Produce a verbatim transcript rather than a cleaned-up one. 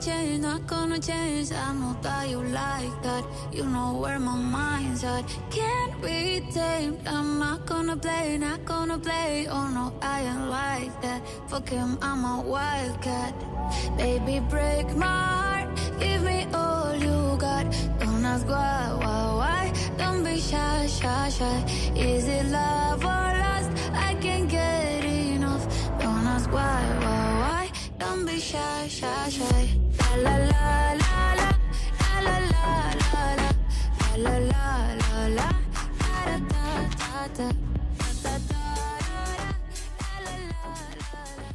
change, not gonna change. I know that you like that. You know where my mind's at. Can't be tamed. I'm not gonna play, not gonna play. Oh no, I ain't like that. Fuck him, I'm a wildcat. Baby, break my heart. Give me all you got. Don't ask why, why, why. Don't be shy, shy, shy. Is it love or lust? I can't get enough. Don't ask why, why, why. Don't be shy, shy, shy. La la la la la la la la la la la la la la da da da da da da da da la la la la.